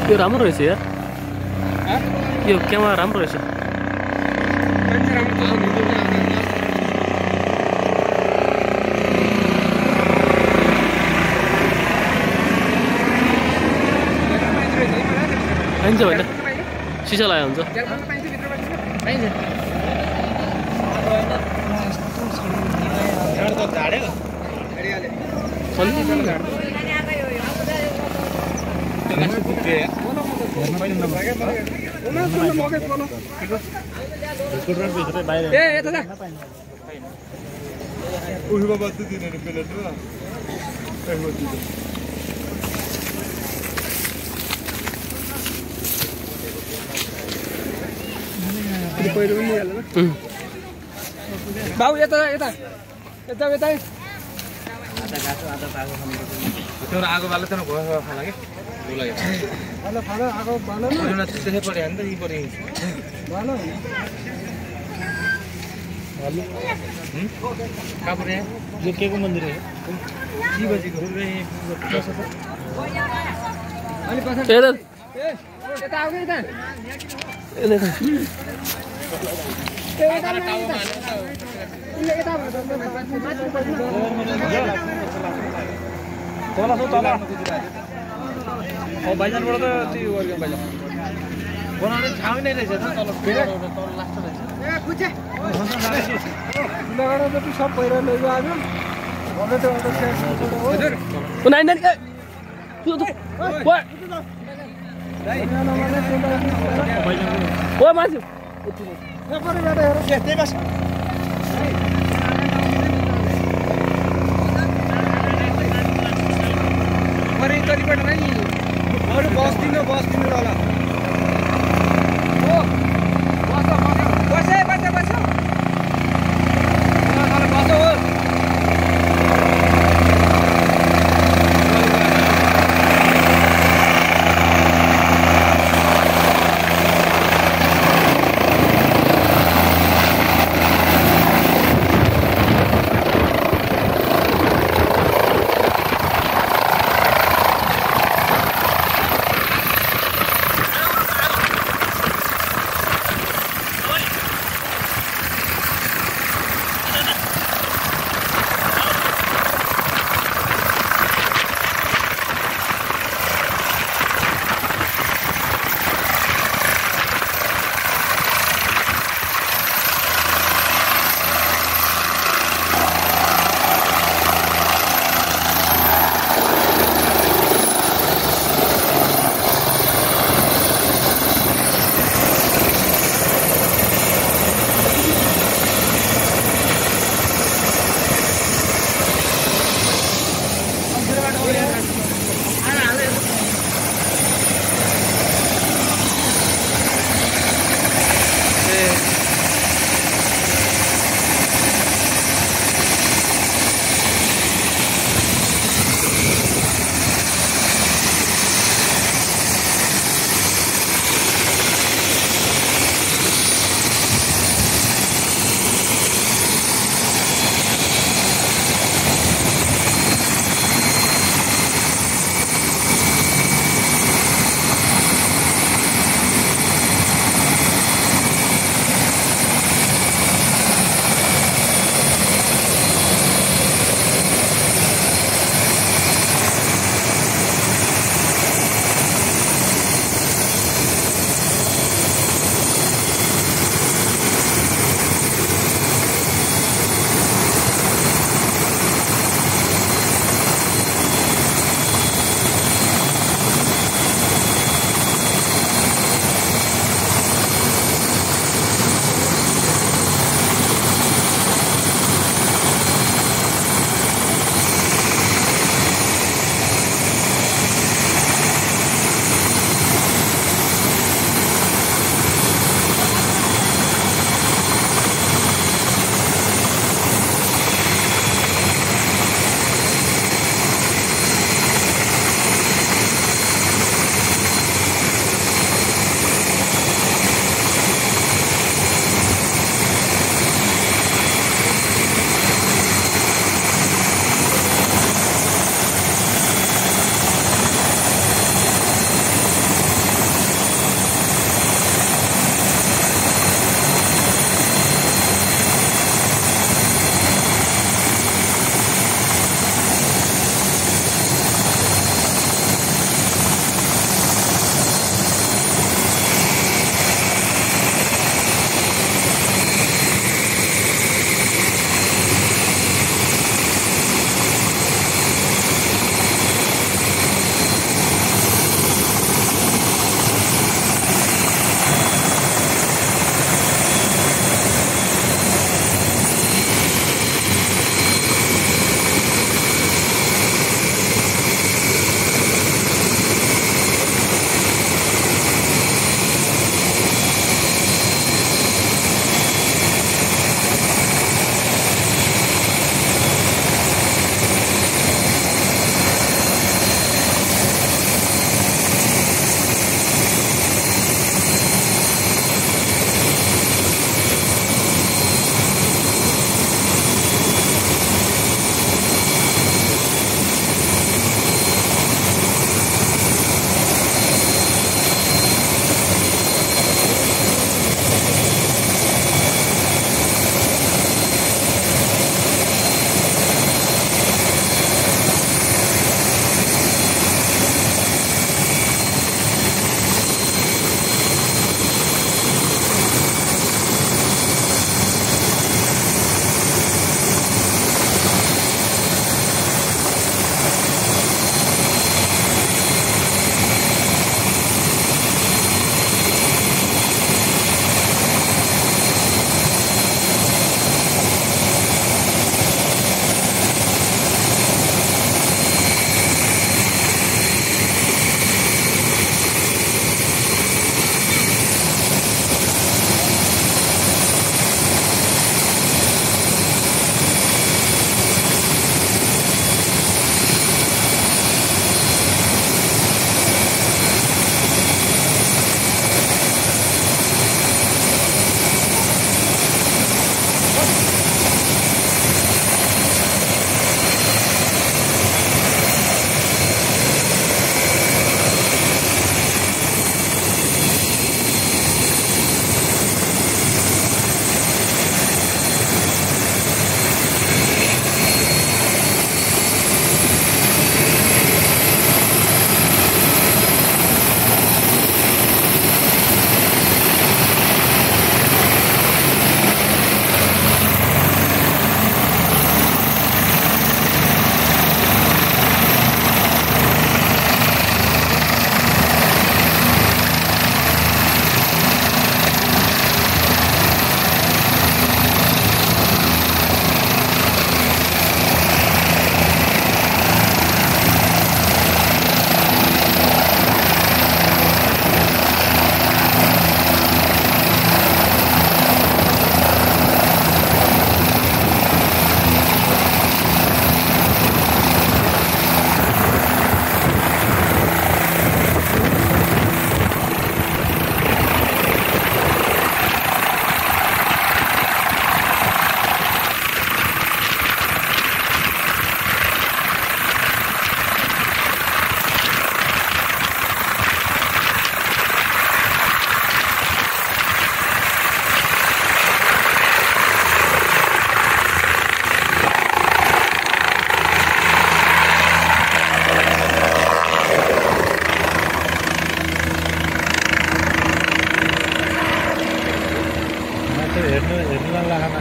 यो राम्रो रहेछ यार यो क्यामेरा राम्रो रहेछ पाइन्छ होइन सिसा लगायो हुन्छ बाबु यता यता यता यता त्यो आगो बाल्दा त भयो खाला के बोलायो हेलो खाना आगो बाल्नु न त्यसै परे हैन त यी परे बाल्नु हेलो कहाँ परे यो के को मन्दिर हो जी बजीको अलि पछि यता यता आऊ यता भाइजानबाट त त्यो वर्ग भाइजान बनाउने ठाउँ नै रहेछ त तल लास्ट रहेछ ए खुचे लगाडा त सब पहिरो लैगयो आज भन्दै त हजुर नाइ नाइ ओ मान्छे पेपरबाट हेर त्यही बस अरे तरीबाट नै अरु बस दिनु होला ओ बस बस हेर्न लाग्न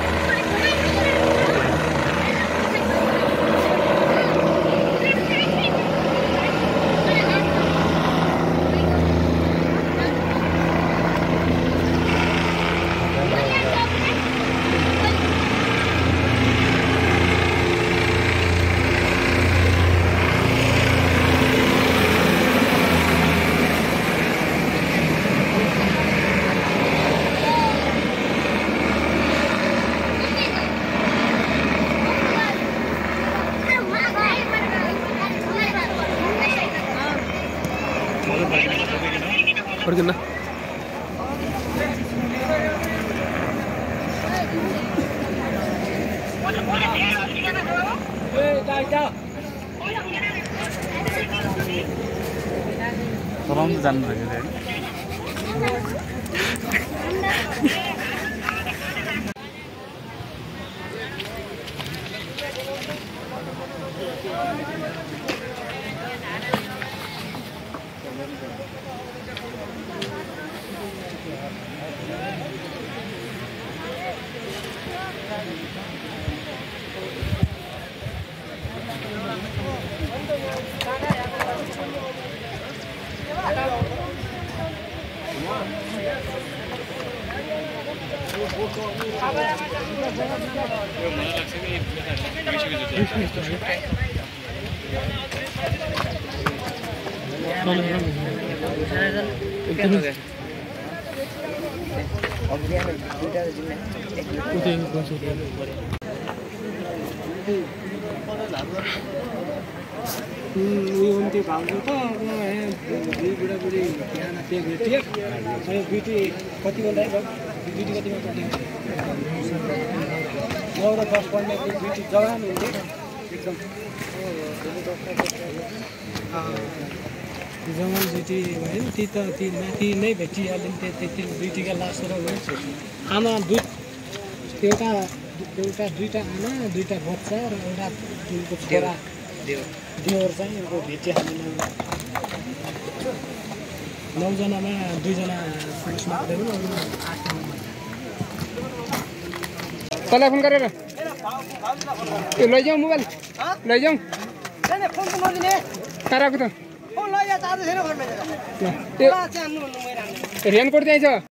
Perkenal. Tolong jangan begitu. त्यो भाउजू त बुढाबुढी बिहान त्यो भेटियो बिटी कति बेला बिटी कतिमा पढ्ने 9 र 10 पढ्ने बिटी जवान हुन्थ्यो एकदम जवान बिटी भयो ती त ती माथि नै भेटिहाल्यो त्यति बिटीका लास र आमा एउटा दुईटा आमा दुईटा बच्चा र एउटा दुईको छोरा देवर चाहिँ अब भेटिहाल्नु 9 जनामा 2 जना पुलिसमा परेको 8 तँलाई फोन गरेर त्यो लैजाउँ मोबाइल लैजाउँ फोन त नदिने ताराको त फोन लैजा चार्ज छैन घरमा त्यो रेनकोट चाहिँ छ